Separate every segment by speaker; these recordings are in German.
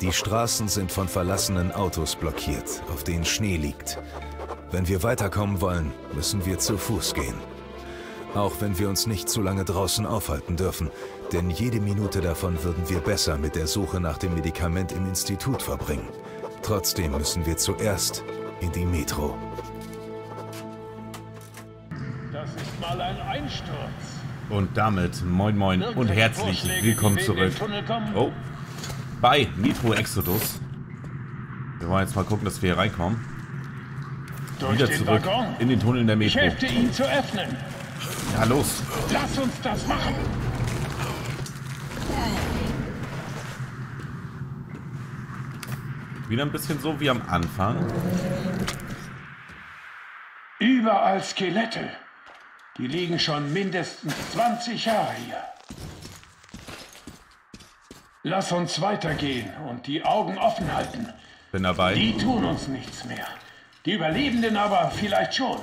Speaker 1: Die Straßen sind von verlassenen Autos blockiert, auf denen Schnee liegt. Wenn wir weiterkommen wollen, müssen wir zu Fuß gehen. Auch wenn wir uns nicht zu lange draußen aufhalten dürfen, denn jede Minute davon würden wir besser mit der Suche nach dem Medikament im Institut verbringen. Trotzdem müssen wir zuerst in die Metro.
Speaker 2: Das ist mal ein Einsturz.
Speaker 3: Und damit moin moin und herzlich willkommen zurück. Oh, bei Metro Exodus. Wir wollen jetzt mal gucken, dass wir hier reinkommen. Wieder zurück in den Tunnel der Metro.
Speaker 2: Ich helfe ihn zu öffnen.
Speaker 3: Ja, los.
Speaker 2: Lass uns das machen.
Speaker 3: Wieder ein bisschen so wie am Anfang.
Speaker 2: Überall Skelette. Die liegen schon mindestens 20 Jahre hier. Lass uns weitergehen und die Augen offen halten.
Speaker 3: Bin dabei.
Speaker 2: Die tun uns nichts mehr. Die Überlebenden aber vielleicht schon.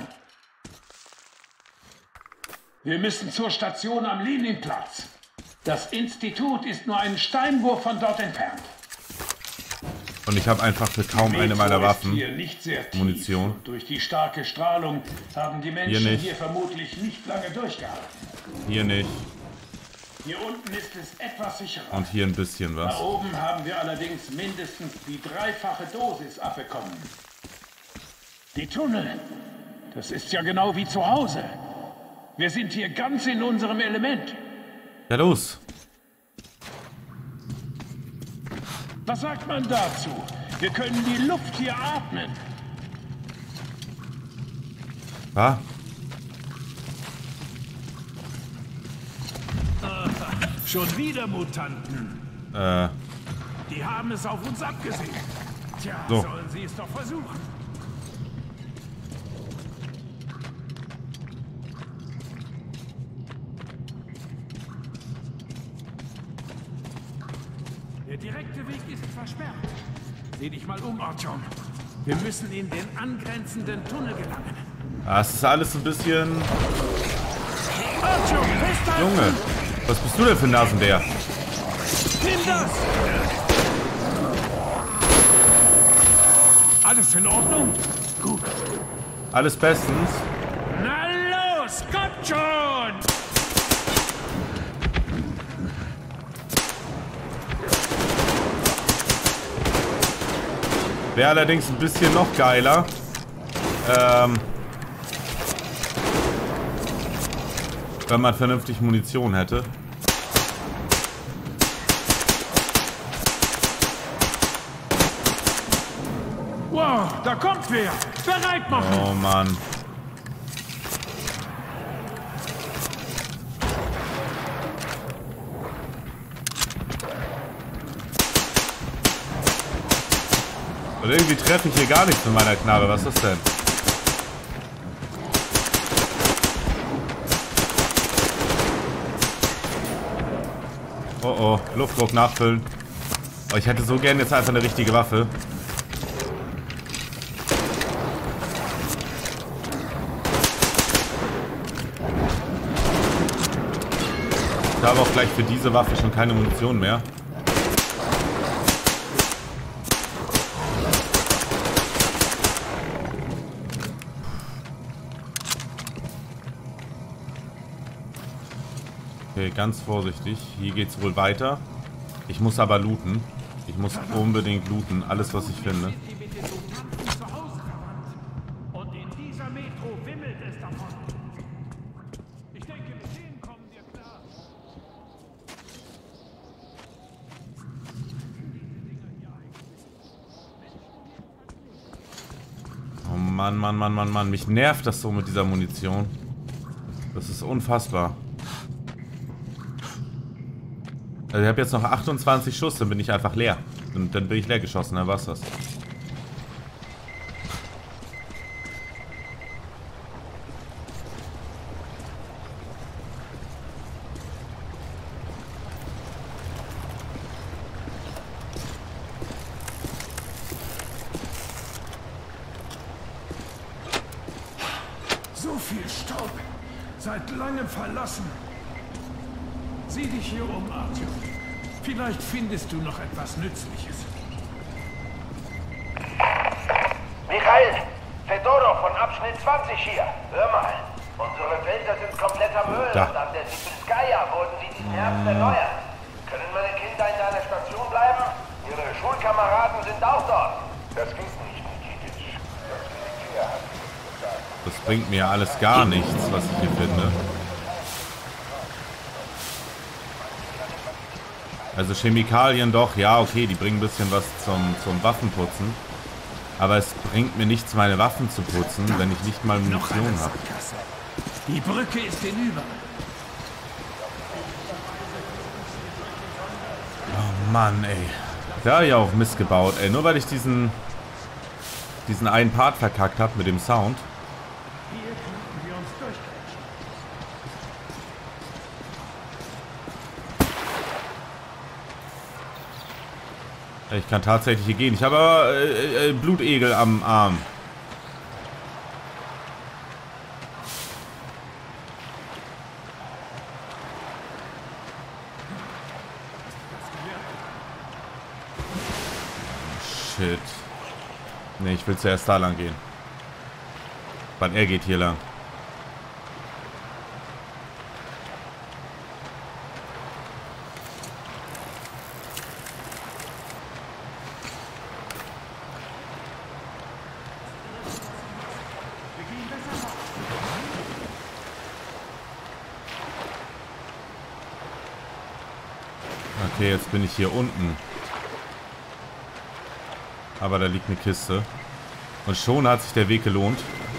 Speaker 2: Wir müssen zur Station am Leninplatz. Das Institut ist nur einen Steinwurf von dort entfernt.
Speaker 3: Und ich habe einfach für kaum eine meiner Waffen
Speaker 2: hier nicht sehr tief.
Speaker 3: Munition.
Speaker 2: Durch die starke Strahlung haben die Menschen hier vermutlich nicht lange durchgehalten.
Speaker 3: Hier nicht.
Speaker 2: Hier unten ist es etwas sicherer.
Speaker 3: Und hier ein bisschen was.
Speaker 2: Da oben haben wir allerdings mindestens die 3-fache Dosis abbekommen. Die Tunnel, das ist ja genau wie zu Hause. Wir sind hier ganz in unserem Element.
Speaker 3: Ja, los.
Speaker 2: Was sagt man dazu? Wir können die Luft hier atmen.
Speaker 3: Was?
Speaker 2: Schon wieder Mutanten. Die haben es auf uns abgesehen. Tja,
Speaker 3: so.
Speaker 2: Sollen sie es doch versuchen. Der direkte Weg ist versperrt. Seh dich mal um, Artyom. Wir müssen in den angrenzenden Tunnel gelangen.
Speaker 3: Das ist alles ein bisschen...
Speaker 2: Artyom, festhalten!
Speaker 3: Junge, was bist du denn für ein Nasenbär?
Speaker 2: Nimm das! Alles in Ordnung? Gut.
Speaker 3: Alles bestens.
Speaker 2: Na los, kommt schon!
Speaker 3: Wäre allerdings ein bisschen noch geiler. Wenn man vernünftig Munition hätte.
Speaker 2: Wow, da kommt wer! Bereit machen!
Speaker 3: Oh Mann. Und irgendwie treffe ich hier gar nichts mit meiner Knarre. Was ist das denn? Oh oh, Luftdruck nachfüllen. Oh, ich hätte so gern jetzt einfach eine richtige Waffe. Ich habe auch gleich für diese Waffe schon keine Munition mehr. Okay, ganz vorsichtig. Hier geht's wohl weiter. Ich muss aber looten. Ich muss unbedingt looten. Alles, was ich finde.
Speaker 2: Und in dieser Metro wimmelt es davon. Ich denke, mit denen kommen wir klar.
Speaker 3: Oh Mann, Mann, Mann, Mann, Mann. Mich nervt das so mit dieser Munition. Das ist unfassbar. Also ich habe jetzt noch 28 Schuss, dann bin ich einfach leer. Und dann bin ich leer geschossen, dann war's das.
Speaker 2: So viel Staub. Seit langem verlassen. Sieh dich hier um, Artyom. Vielleicht findest du noch etwas Nützliches.
Speaker 4: Michael, Fedorov von Abschnitt 20 hier. Hör mal, unsere Felder sind kompletter Müll und an der Sibirskaya wurden sie diesen Herbst erneuert. Können meine Kinder in deiner Station bleiben? Ihre Schulkameraden sind auch dort. Das geht nicht, Nikitic. Das Militär hat gesagt.
Speaker 3: Das bringt mir alles gar nichts, was ich hier finde. Also Chemikalien doch, ja okay, die bringen ein bisschen was zum Waffenputzen. Aber es bringt mir nichts, meine Waffen zu putzen, wenn ich nicht mal Munition habe.
Speaker 2: Die Brücke ist hinüber.
Speaker 3: Oh Mann, ey. Da ja auch Mist gebaut, ey. Nur weil ich diesen einen Part verkackt habe mit dem Sound.
Speaker 2: Hier könnten wir uns durchquetschen.
Speaker 3: Ich kann tatsächlich hier gehen. Ich habe aber Blutegel am Arm. Shit. Ne, ich will zuerst da lang gehen. Weil er geht hier lang. Okay, jetzt bin ich hier unten. Aber da liegt eine Kiste. Und schon hat sich der Weg gelohnt.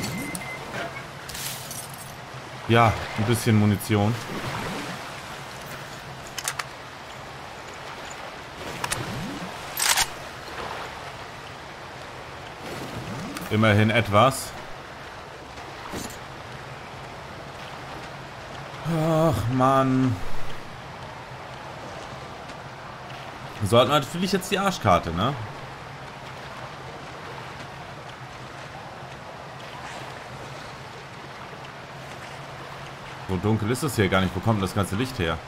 Speaker 3: Ja, ein bisschen Munition. Immerhin etwas. Ach, Mann. So hat man natürlich jetzt die Arschkarte, ne? So dunkel ist es hier gar nicht. Wo kommt denn das ganze Licht her?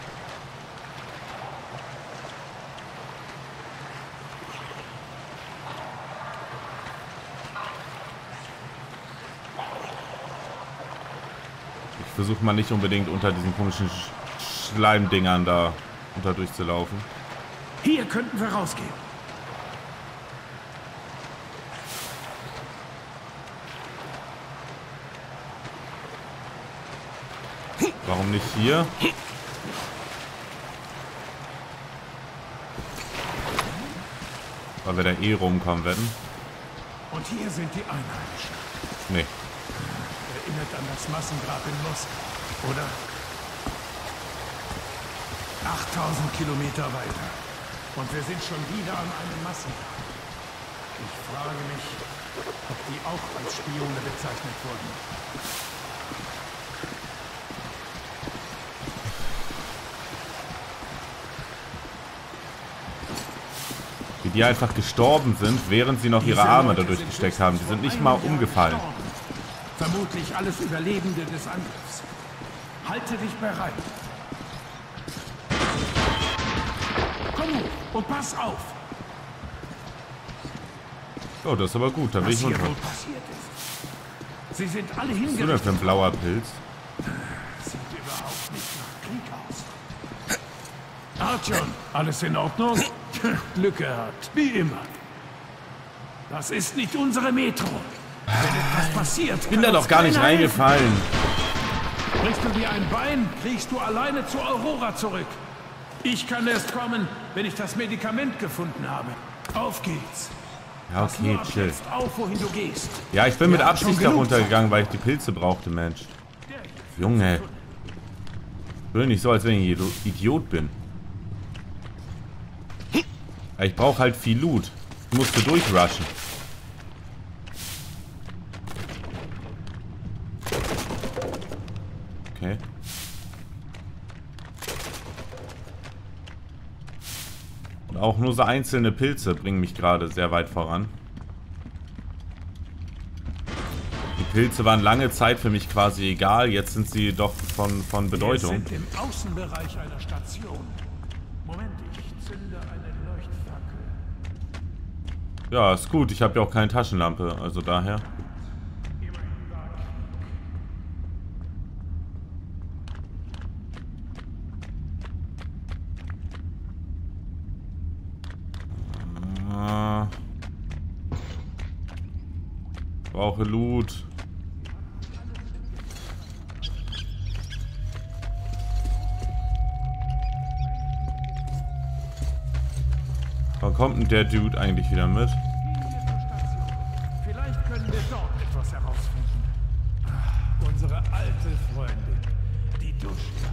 Speaker 3: Ich versuche mal nicht unbedingt unter diesen komischen Schleimdingern da durchzulaufen.
Speaker 2: Hier könnten wir rausgehen.
Speaker 3: Warum nicht hier? Weil wir da eh rumkommen werden.
Speaker 2: Und hier sind die Einheimischen.
Speaker 3: Nee.
Speaker 2: Erinnert an das Massengrab in Moskau, oder? 8000 Kilometer weiter. Und wir sind schon wieder an einem Massengrab. Ich frage mich, ob die auch als Spione bezeichnet wurden.
Speaker 3: Wie die einfach gestorben sind, während sie noch ihre Arme dadurch gesteckt haben. Die sind nicht mal umgefallen.
Speaker 2: Vermutlich alles Überlebende des Angriffs. Halte dich bereit. Komm und pass auf.
Speaker 3: Oh, das ist aber gut. Da will ich
Speaker 2: Was hier
Speaker 3: runter.
Speaker 2: wohl passiert ist. Sie sind alle
Speaker 3: Was ist denn
Speaker 2: hingerichtet.
Speaker 3: für ein blauer Pilz?
Speaker 2: Sieht überhaupt nicht nach Krieg aus. Artyom, alles in Ordnung? Glück gehabt, wie immer. Das ist nicht unsere Metro. Wenn etwas passiert,
Speaker 3: Ich bin da doch gar nicht reingefallen.
Speaker 2: Brichst du dir ein Bein, kriegst du alleine zu Aurora zurück. Ich kann erst kommen, wenn ich das Medikament gefunden habe. Auf geht's.
Speaker 3: Ja, okay,
Speaker 2: Pass
Speaker 3: chill.
Speaker 2: jetzt auf, wohin du gehst.
Speaker 3: Ja, ich bin mit
Speaker 2: Wir haben
Speaker 3: Absicht
Speaker 2: schon
Speaker 3: da
Speaker 2: genug
Speaker 3: runtergegangen, weil ich die Pilze brauchte, Mensch. Junge. Ich will nicht so, als wenn ich ein Idiot bin. Ich brauche halt viel Loot. Ich musste durchrushen. Okay. Und auch nur so einzelne Pilze bringen mich gerade sehr weit voran. Die Pilze waren lange Zeit für mich quasi egal, jetzt sind sie doch von Bedeutung.
Speaker 2: Wir sind im Außenbereich einer Station. Moment, ich zünde eine Leuchtfackel.
Speaker 3: Ja, ist gut. Ich habe ja auch keine Taschenlampe, also daher. Brauche Loot. Wann kommt denn der Dude eigentlich wieder mit?
Speaker 2: Vielleicht können wir dort etwas herausfinden. Unsere alte Freundin, die Duschka.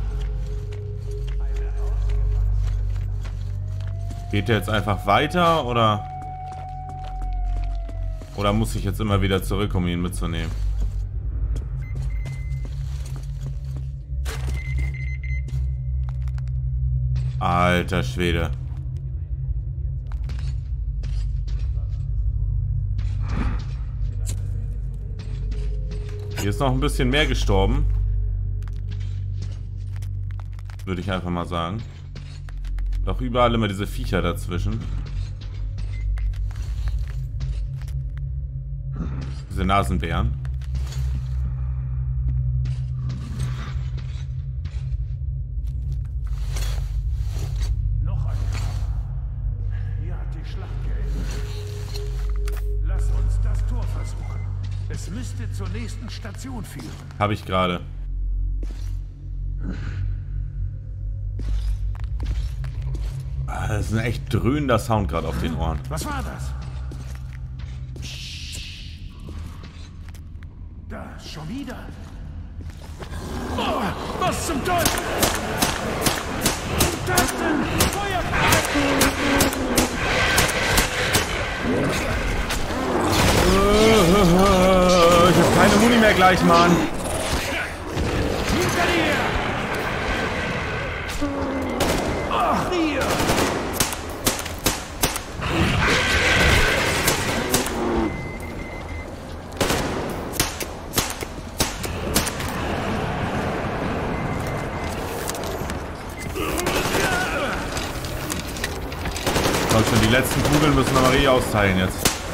Speaker 3: Geht der jetzt einfach weiter oder muss ich jetzt immer wieder zurück, um ihn mitzunehmen? Alter Schwede. Hier ist noch ein bisschen mehr gestorben. Würde ich einfach mal sagen. Doch überall immer diese Viecher dazwischen. Diese Nasenbären.
Speaker 2: Noch ein. Hier hat die Schlacht geendet. Lass uns das Tor versuchen. Es müsste zur nächsten Station führen.
Speaker 3: Habe ich gerade. Das ist ein echt dröhnender Sound gerade auf den Ohren.
Speaker 2: Was war das? Da, schon wieder. Oh, was zum Teufel? Das denn? Feuer!
Speaker 3: Ich habe keine Muni mehr gleich, Mann.
Speaker 2: Hinter dir! Ach, hier!
Speaker 3: Schon die letzten Kugeln müssen wir Marie austeilen jetzt.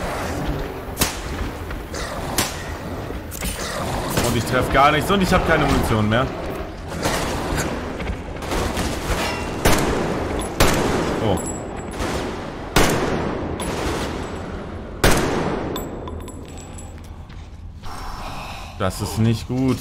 Speaker 3: Und ich treffe gar nichts und ich habe keine Munition mehr. Oh. Das ist nicht gut.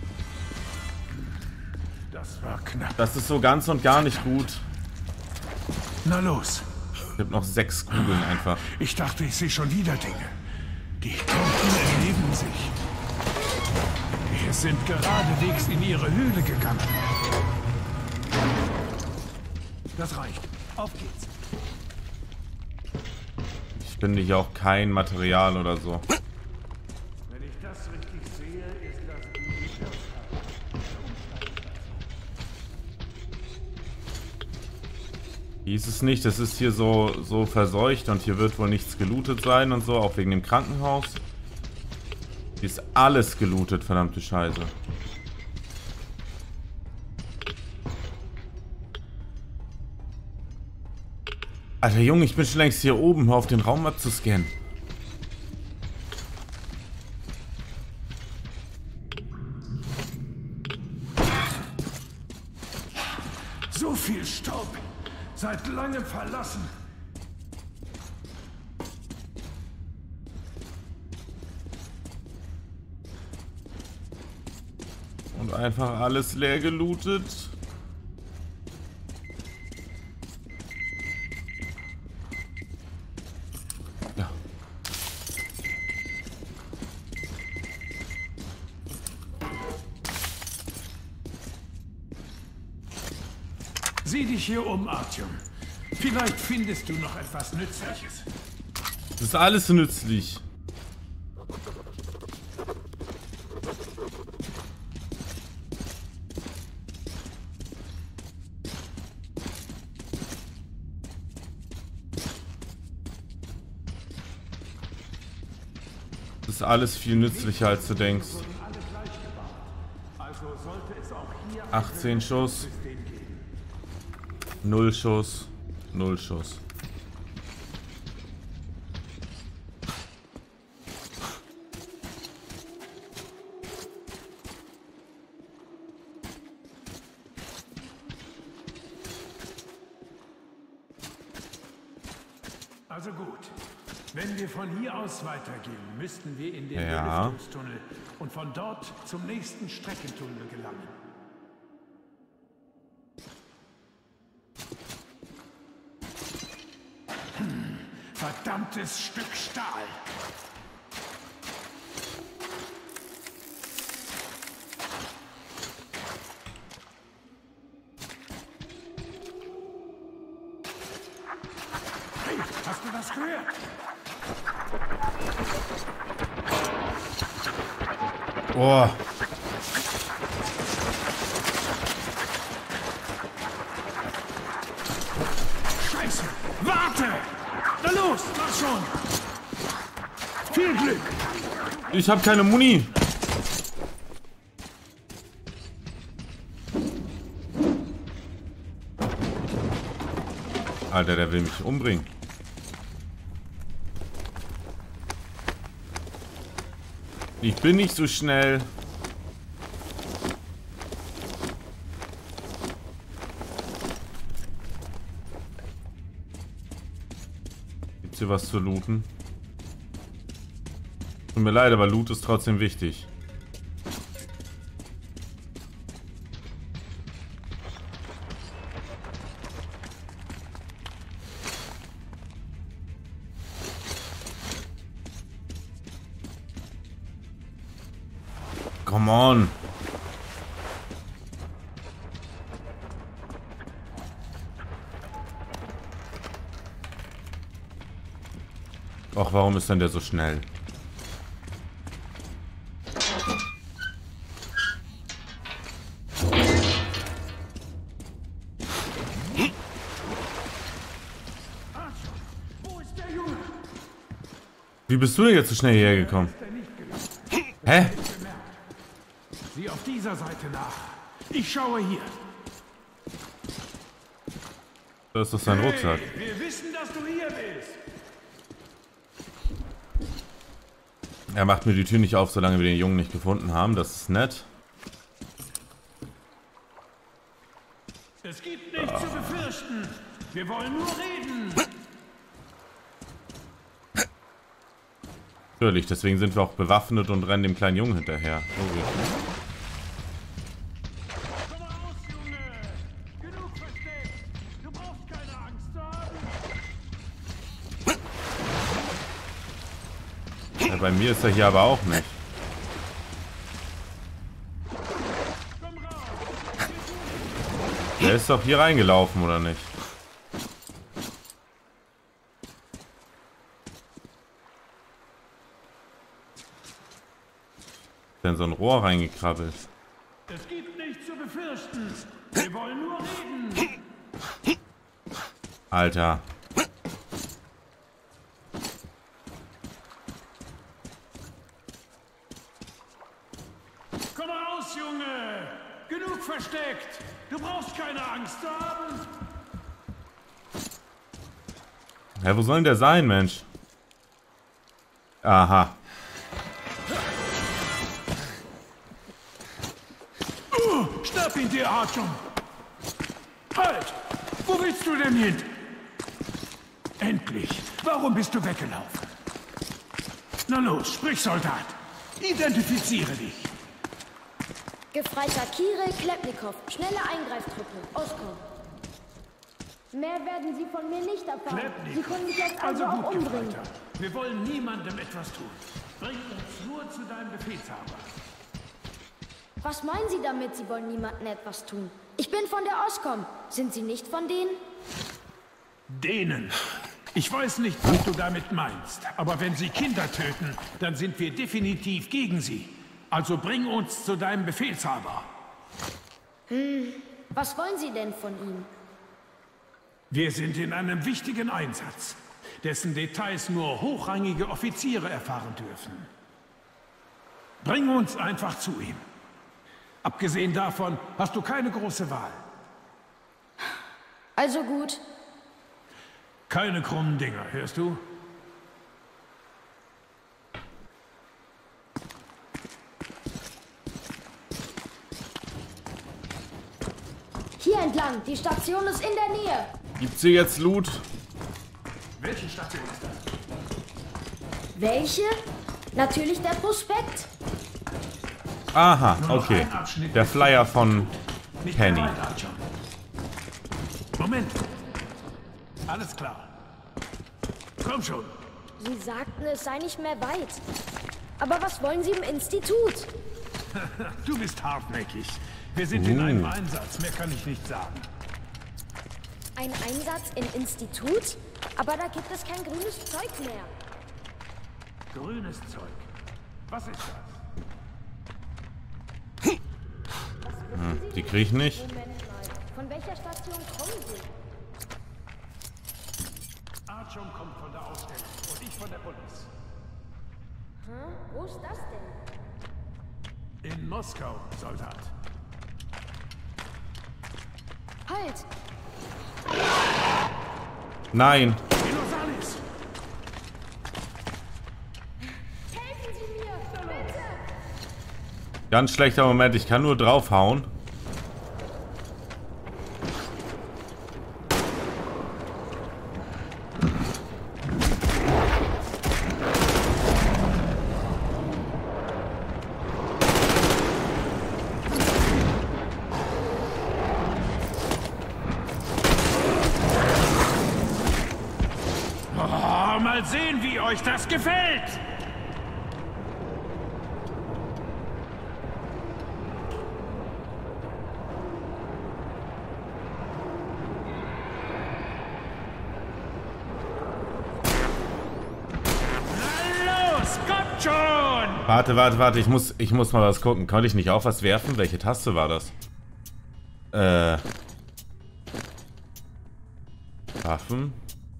Speaker 2: Das war knapp.
Speaker 3: Das ist so ganz und gar nicht gut.
Speaker 2: Na los.
Speaker 3: Es gibt noch 6 Kugeln einfach.
Speaker 2: Ich dachte, ich sehe schon wieder Dinge. Die Toten erheben sich. Wir sind geradewegs in ihre Höhle gegangen. Das reicht. Auf geht's.
Speaker 3: Ich finde hier auch kein Material oder so.
Speaker 2: Wenn ich das richtig sehe, ist das die Schiffshalle.
Speaker 3: Hieß es nicht, das ist hier so verseucht und hier wird wohl nichts gelootet sein und so, auch wegen dem Krankenhaus. Hier ist alles gelootet, verdammte Scheiße. Alter Junge, ich bin schon längst hier oben, hör auf den Raum abzuscannen.
Speaker 2: So viel Staub. Seit langem verlassen.
Speaker 3: Und einfach alles leer gelootet. Ja.
Speaker 2: Sieh dich hier um, Artyom. Vielleicht findest du noch etwas Nützliches.
Speaker 3: Das ist alles nützlich. Das ist alles viel nützlicher, als du denkst. 18 Schuss. 0 Schuss. 0 Schuss.
Speaker 2: Also gut. Wenn wir von hier aus weitergehen, müssten wir in den
Speaker 3: Ja.
Speaker 2: Belüftungstunnel und von dort zum nächsten Streckentunnel gelangen. Verdammtes Stück Stahl! Hey, hast du das gehört?
Speaker 3: Oh.
Speaker 2: Scheiße! Warte! Na los, mach schon! Viel Glück!
Speaker 3: Ich habe keine Muni. Alter, der will mich umbringen. Ich bin nicht so schnell. Gibt's hier was zu looten? Tut mir leid, aber Loot ist trotzdem wichtig. Come on. Ach, warum ist denn der so schnell?
Speaker 2: Wo ist der Junge?
Speaker 3: Wie bist du denn jetzt so schnell hierher gekommen? Hä?
Speaker 2: Sieh auf dieser Seite nach. Ich schaue hier.
Speaker 3: Das ist doch sein Rucksack.
Speaker 2: Hey, wir wissen, dass du hier bist.
Speaker 3: Er macht mir die Tür nicht auf, solange wir den Jungen nicht gefunden haben. Das ist nett.
Speaker 2: Es gibt nichts zu befürchten. Wir wollen nur reden.
Speaker 3: Natürlich, deswegen sind wir auch bewaffnet und rennen dem kleinen Jungen hinterher. Logisch.
Speaker 2: Komm mal raus, Junge. Genug versteckt. Du brauchst keine Angst haben.
Speaker 3: Ja, bei mir ist er hier aber auch nicht.
Speaker 2: Komm raus.
Speaker 3: Der ist doch hier reingelaufen, oder nicht? Ist denn so ein Rohr reingekrabbelt?
Speaker 2: Es gibt nichts zu befürchten. Wir wollen nur reden.
Speaker 3: Alter.
Speaker 2: Komm mal raus, Junge. Genug versteckt. Du brauchst keine Angst haben.
Speaker 3: Hä, wo soll denn der sein, Mensch? Aha.
Speaker 2: Schnapp ihn dir, Artyom. Halt! Wo willst du denn hin? Endlich. Warum bist du weggelaufen? Na los, sprich, Soldat. Identifiziere dich.
Speaker 5: Gefreiter Kirill Klepnikow, schnelle Eingreiftruppe, Oskar. Mehr werden Sie von mir nicht erfahren. Sie können mich jetzt also auch
Speaker 2: gut,
Speaker 5: umbringen.
Speaker 2: Gefreiter. Wir wollen niemandem etwas tun. Bring uns nur zu deinem Befehlshaber.
Speaker 5: Was meinen Sie damit, Sie wollen niemandem etwas tun? Ich bin von der Oscom. Sind Sie nicht von denen?
Speaker 2: Denen. Ich weiß nicht, was du damit meinst, aber wenn sie Kinder töten, dann sind wir definitiv gegen sie. Also bring uns zu deinem Befehlshaber.
Speaker 5: Was wollen Sie denn von ihm?
Speaker 2: Wir sind in einem wichtigen Einsatz, dessen Details nur hochrangige Offiziere erfahren dürfen. Bring uns einfach zu ihm. Abgesehen davon hast du keine große Wahl.
Speaker 5: Also gut.
Speaker 2: Keine krummen Dinger, hörst du?
Speaker 5: Hier entlang. Die Station ist in der Nähe.
Speaker 3: Gibt's hier jetzt Loot?
Speaker 2: Welche Station ist das?
Speaker 5: Welche? Natürlich der Prospekt.
Speaker 3: Aha, okay. Der Flyer von Penny.
Speaker 2: Moment. Alles klar. Komm schon.
Speaker 5: Sie sagten, es sei nicht mehr weit. Aber was wollen Sie im Institut?
Speaker 2: Du bist hartnäckig. Wir sind in einem Einsatz. Mehr kann ich nicht sagen.
Speaker 5: Ein Einsatz im Institut? Aber da gibt es kein grünes Zeug mehr.
Speaker 2: Grünes Zeug. Was ist das?
Speaker 3: Die krieg ich nicht.
Speaker 5: Moment mal. Von welcher Station kommen Sie?
Speaker 2: Artyom kommt von der Ausstellung und ich von der Police.
Speaker 5: Wo ist das denn?
Speaker 2: In Moskau, Soldat.
Speaker 5: Halt!
Speaker 3: Nein.
Speaker 2: Dinosalis!
Speaker 5: Helfen Sie mir! Bitte!
Speaker 3: Ganz schlechter Moment. Ich kann nur draufhauen.
Speaker 2: Oh, mal sehen, wie euch das gefällt! Na los, kommt schon!
Speaker 3: Warte. Ich muss mal was gucken. Konnte ich nicht auch was werfen? Welche Taste war das? Waffen.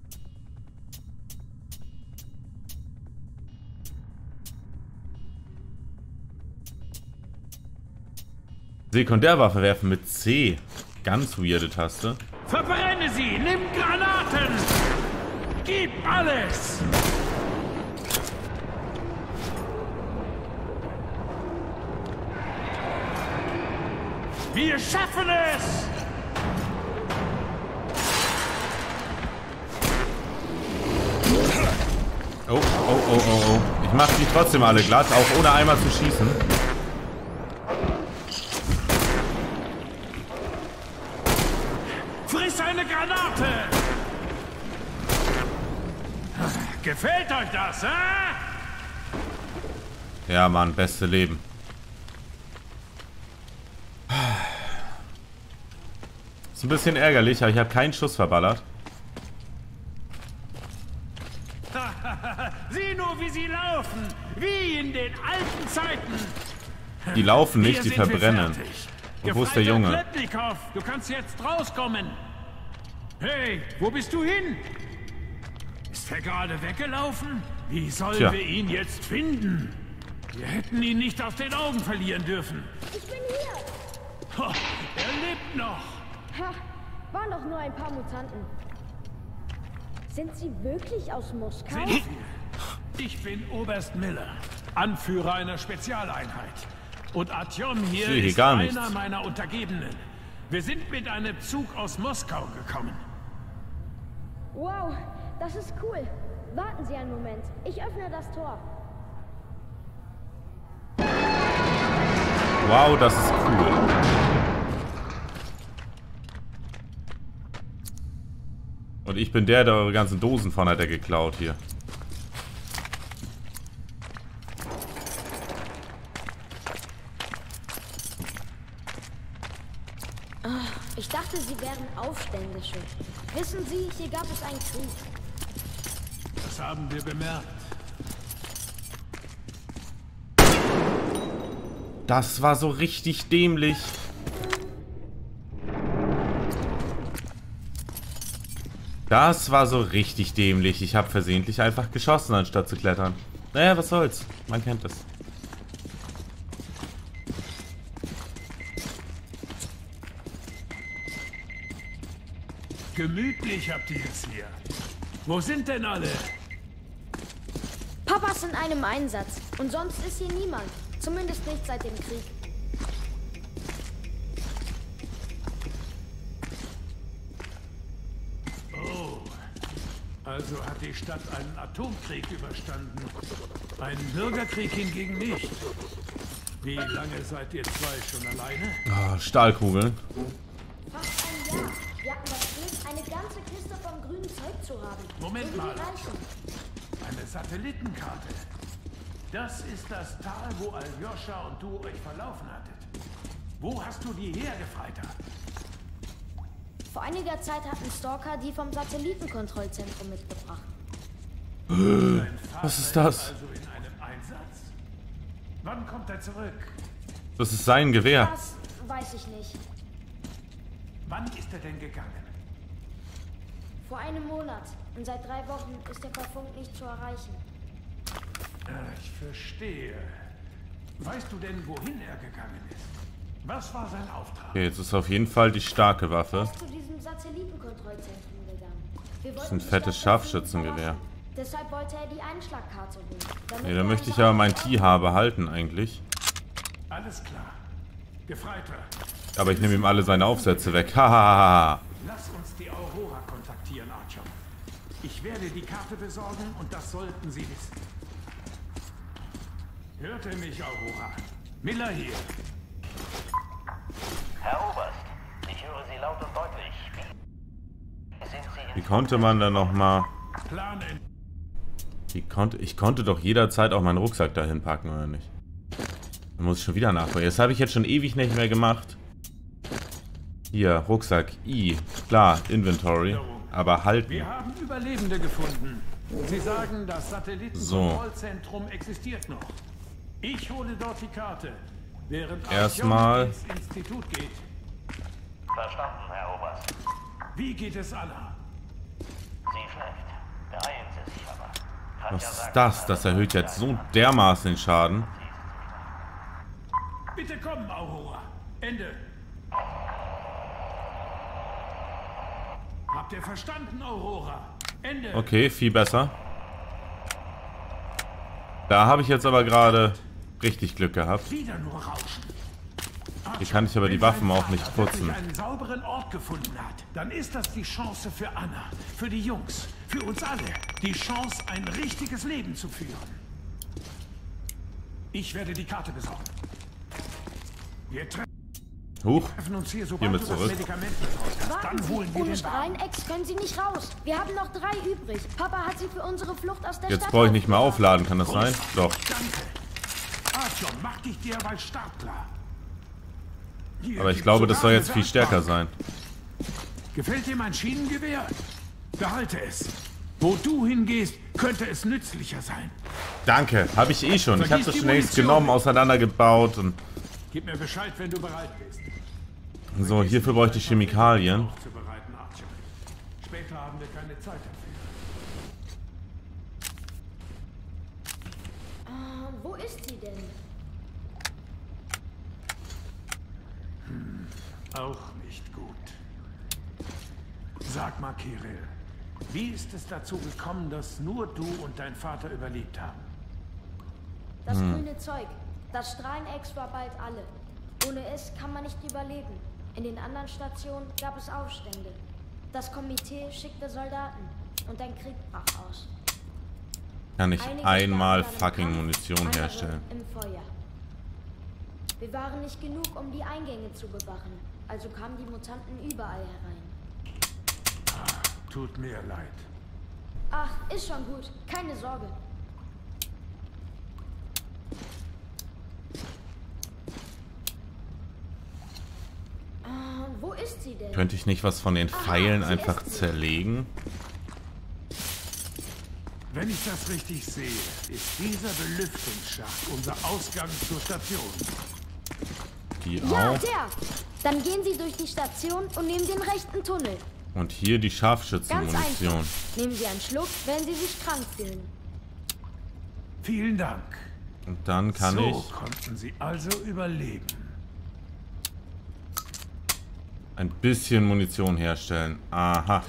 Speaker 3: Sekundärwaffe werfen mit C. Ganz weirde Taste.
Speaker 2: Verbrenne sie! Nimm Granaten! Gib alles! Wir schaffen es!
Speaker 3: Oh. Ich mach die trotzdem alle glatt, auch ohne einmal zu schießen.
Speaker 2: Friss eine Granate! Gefällt euch das, hä?
Speaker 3: Ja, Mann, beste Leben. Ist ein bisschen ärgerlich, aber ich habe keinen Schuss verballert.
Speaker 2: Sieh nur, wie sie laufen! Wie in den alten Zeiten!
Speaker 3: Die laufen nicht,
Speaker 2: Hier
Speaker 3: die
Speaker 2: sind wir
Speaker 3: verbrennen.
Speaker 2: fertig.
Speaker 3: Und wo ist der Junge?
Speaker 2: Klepnikow, du kannst jetzt rauskommen. Hey, wo bist du hin? Ist er gerade weggelaufen? Wie sollen
Speaker 3: Tja.
Speaker 2: wir ihn jetzt finden? Wir hätten ihn nicht aus den Augen verlieren dürfen.
Speaker 5: Ich bin hier!
Speaker 2: Ho, er lebt noch.
Speaker 5: Ha! Waren doch nur ein paar Mutanten. Sind Sie wirklich aus Moskau?
Speaker 2: Sind wir? Ich bin Oberst Miller, Anführer einer Spezialeinheit. Und Artyom hier
Speaker 3: Sehe
Speaker 2: ist
Speaker 3: gar
Speaker 2: einer
Speaker 3: nichts.
Speaker 2: meiner Untergebenen. Wir sind mit einem Zug aus Moskau gekommen.
Speaker 5: Wow, das ist cool. Warten Sie einen Moment. Ich öffne das Tor.
Speaker 3: Wow, das ist cool. Und ich bin der eure ganzen Dosen von hat er geklaut hier.
Speaker 5: Ich dachte, Sie wären Aufständische. Wissen Sie, hier gab es einen Krieg.
Speaker 2: Das haben wir bemerkt.
Speaker 3: Das war so richtig dämlich. Das war so richtig dämlich. Ich habe versehentlich einfach geschossen, anstatt zu klettern. Naja, was soll's. Man kennt es.
Speaker 2: Gemütlich habt ihr es hier. Wo sind denn alle?
Speaker 5: Papa ist in einem Einsatz. Und sonst ist hier niemand. Zumindest nicht seit dem Krieg.
Speaker 2: Also hat die Stadt einen Atomkrieg überstanden. Einen Bürgerkrieg hingegen nicht. Wie lange seid ihr zwei schon alleine?
Speaker 3: Ah, Stahlkugeln.
Speaker 5: Fast ein Jahr. Wir hatten das Glück, eine ganze Kiste vom grünen Zeug zu haben.
Speaker 2: Moment mal.
Speaker 5: Reichen.
Speaker 2: Eine Satellitenkarte. Das ist das Tal, wo Aljoscha und du euch verlaufen hattet. Wo hast du die her, Gefreiter?
Speaker 5: Vor einiger Zeit hat ein Stalker die vom Satellitenkontrollzentrum mitgebracht.
Speaker 3: Was ist das?
Speaker 2: Also in einem Einsatz? Wann kommt er zurück?
Speaker 3: Das ist sein Gewehr.
Speaker 5: Das weiß ich nicht.
Speaker 2: Wann ist er denn gegangen?
Speaker 5: Vor einem Monat. Und seit 3 Wochen ist er per Funk nicht zu erreichen.
Speaker 2: Ich verstehe. Weißt du denn, wohin er gegangen ist? Was war sein Auftrag?
Speaker 3: Okay, jetzt ist auf jeden Fall die starke
Speaker 5: Er
Speaker 3: Waffe.
Speaker 5: ist zu diesem Satellitenkontrollzentrum gegangen. Wir
Speaker 3: Das ist
Speaker 5: wollten
Speaker 3: ein
Speaker 5: die
Speaker 3: fettes
Speaker 5: Stadt
Speaker 3: Scharfschützengewehr.
Speaker 5: verlassen. Deshalb wollte er die Einschlagkarte holen. Damit
Speaker 3: Nee, da
Speaker 5: er
Speaker 3: möchte ich
Speaker 5: unsere
Speaker 3: aber mein
Speaker 5: Aufgabe-
Speaker 3: Tiha behalten eigentlich.
Speaker 2: Alles klar. Gefreiter,
Speaker 3: Aber ich nehme ihm alle seine Aufsätze weg. Hahaha.
Speaker 2: lass uns die Aurora kontaktieren, Artyom. Ich werde die Karte besorgen und das sollten Sie wissen. Hört ihr mich, Aurora? Miller hier.
Speaker 4: Herr Oberst, ich höre Sie laut und deutlich. Wie sind Sie
Speaker 3: Wie konnte man da nochmal...
Speaker 2: Plan in...
Speaker 3: Ich konnte doch jederzeit auch meinen Rucksack dahin packen, oder nicht? Dann muss ich schon wieder nachholen. Das habe ich jetzt schon ewig nicht mehr gemacht. Hier, Rucksack, I. Klar, Inventory. Aber halten.
Speaker 2: Wir haben Überlebende gefunden. Sie sagen, das Satellitenkontrollzentrum existiert noch. Ich hole dort die Karte, während
Speaker 3: Erstmal-
Speaker 2: Artyom ins Institut geht.
Speaker 4: verstanden, Herr Oberst?
Speaker 2: Wie geht es Anna?
Speaker 4: Sie schläft. Beeilen Sie sich aber.
Speaker 3: Was ist das? Das erhöht jetzt so dermaßen den Schaden.
Speaker 2: Bitte kommen, Aurora. Ende. Habt ihr verstanden, Aurora? Ende.
Speaker 3: Okay, viel besser. Da habe ich jetzt aber gerade richtig Glück gehabt.
Speaker 2: Wieder nur Rauschen.
Speaker 3: Hier kann ich aber die Waffen auch nicht putzen.
Speaker 2: Wenn er einen sauberen Ort gefunden hat, dann ist das die Chance für Anna, für die Jungs, für uns alle. Die Chance, ein richtiges Leben zu führen. Ich werde die Karte besorgen. Wir
Speaker 3: Huch,
Speaker 2: treffen uns hier,
Speaker 3: Hier
Speaker 2: sobald
Speaker 3: mit
Speaker 2: du das
Speaker 3: zurück.
Speaker 2: Medikamentenhaus hast.
Speaker 5: Warten
Speaker 2: Dann holen
Speaker 5: Sie,
Speaker 2: wir
Speaker 5: ohne
Speaker 2: den Wagen.
Speaker 5: Strahlenex können Sie nicht raus. Wir haben noch 3 übrig. Papa hat sie für unsere Flucht aus der
Speaker 3: jetzt
Speaker 5: Stadt
Speaker 3: brauche ich nicht mehr
Speaker 5: aufbewahrt.
Speaker 3: aufladen, kann das sein? Doch.
Speaker 2: Danke. Artyom, mach dich derweil startklar. Hier
Speaker 3: Aber ich
Speaker 2: gibt's
Speaker 3: glaube, das soll
Speaker 2: sogar
Speaker 3: jetzt
Speaker 2: eine
Speaker 3: viel stärker
Speaker 2: Werkbank.
Speaker 3: sein.
Speaker 2: Gefällt dir mein Schienengewehr? Behalte es. Wo du hingehst, könnte es nützlicher sein.
Speaker 3: Danke, habe ich eh schon. Ich habe
Speaker 2: Vergiss
Speaker 3: das
Speaker 2: die
Speaker 3: schon längst
Speaker 2: Munition.
Speaker 3: genommen, auseinandergebaut und...
Speaker 2: Gib mir Bescheid, wenn du bereit bist.
Speaker 3: So, hierfür bräuchte ich Chemikalien.
Speaker 2: Aufzubereiten, Artyom. Später haben wir keine Zeit dafür.
Speaker 5: Wo ist sie denn?
Speaker 2: Auch nicht gut. Sag mal, Kirill, wie ist es dazu gekommen, dass nur du und dein Vater überlebt haben?
Speaker 5: Das grüne Zeug. Das Strahlenex war bald alle. Ohne es kann man nicht überleben. In den anderen Stationen gab es Aufstände. Das Komitee schickte Soldaten und ein Krieg brach aus.
Speaker 3: Kann ich
Speaker 5: Einige
Speaker 3: einmal
Speaker 5: starben dann im
Speaker 3: fucking
Speaker 5: Kampf,
Speaker 3: Munition
Speaker 5: andere
Speaker 3: herstellen.
Speaker 5: im Feuer. Wir waren nicht genug, um die Eingänge zu bewachen. Also kamen die Mutanten überall herein.
Speaker 2: Tut mir leid.
Speaker 5: Ach, ist schon gut. Keine Sorge. Wo ist sie denn?
Speaker 3: Könnte ich nicht was von den Pfeilen
Speaker 5: sie
Speaker 3: einfach
Speaker 5: ist sie.
Speaker 3: zerlegen?
Speaker 2: Wenn ich das richtig sehe, ist dieser Belüftungsschacht unser Ausgang zur Station.
Speaker 3: Die
Speaker 5: Ja,
Speaker 3: auch.
Speaker 5: der! Dann gehen Sie durch die Station und nehmen den rechten Tunnel.
Speaker 3: Und hier die
Speaker 5: Ganz
Speaker 3: Scharfschützenmunition.
Speaker 5: einfach. Nehmen Sie einen Schluck, wenn Sie sich krank fühlen.
Speaker 2: Vielen Dank.
Speaker 3: Und dann kann
Speaker 2: so
Speaker 3: ich
Speaker 2: konnten sie also überleben.
Speaker 3: ein bisschen Munition herstellen. Aha.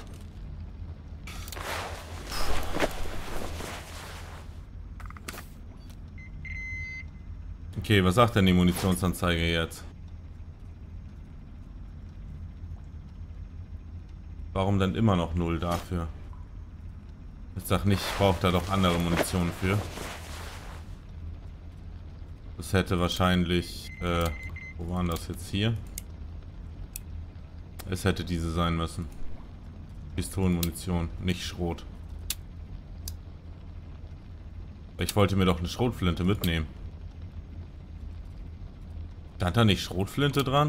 Speaker 3: Okay, was sagt denn die Munitionsanzeige jetzt? Warum dann immer noch 0 dafür? Ich sag nicht, ich brauche da doch andere Munition für. Das hätte wahrscheinlich... wo waren das jetzt hier? Es hätte diese sein müssen. Pistolenmunition, nicht Schrot. Ich wollte mir doch eine Schrotflinte mitnehmen. Stand da nicht Schrotflinte dran?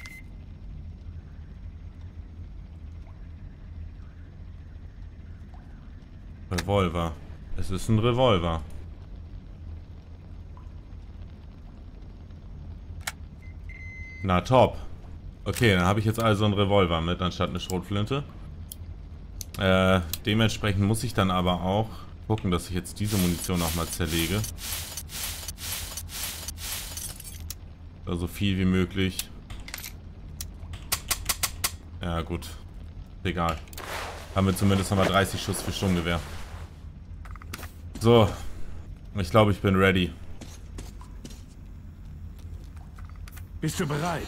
Speaker 3: Revolver. Es ist ein Revolver. Na top. Okay, dann habe ich jetzt also einen Revolver mit, anstatt eine Schrotflinte. Dementsprechend muss ich dann aber auch gucken, dass ich jetzt diese Munition auch mal zerlege. So viel wie möglich. Ja gut. Egal. Haben wir zumindest nochmal 30 Schuss für Sturmgewehr. So. Ich glaube, ich bin ready.
Speaker 2: Bist du bereit?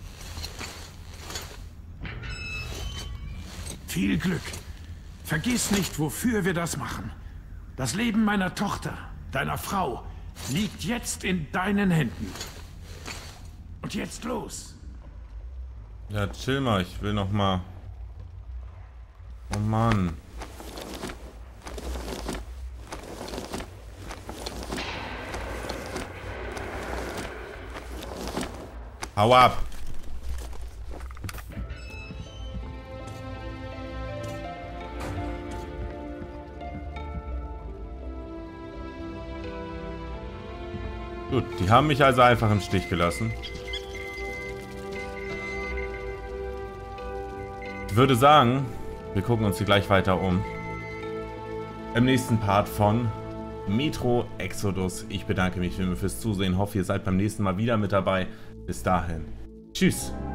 Speaker 2: Viel Glück. Vergiss nicht, wofür wir das machen. Das Leben meiner Tochter, deiner Frau, liegt jetzt in deinen Händen. Und jetzt los.
Speaker 3: Ja, chill mal. Ich will noch mal... Oh Mann. Hau ab. Gut, die haben mich also einfach im Stich gelassen. Ich würde sagen, wir gucken uns hier gleich weiter um. Im nächsten Part von Metro Exodus. Ich bedanke mich fürs Zusehen. Hoffe, ihr seid beim nächsten Mal wieder mit dabei. Bis dahin. Tschüss.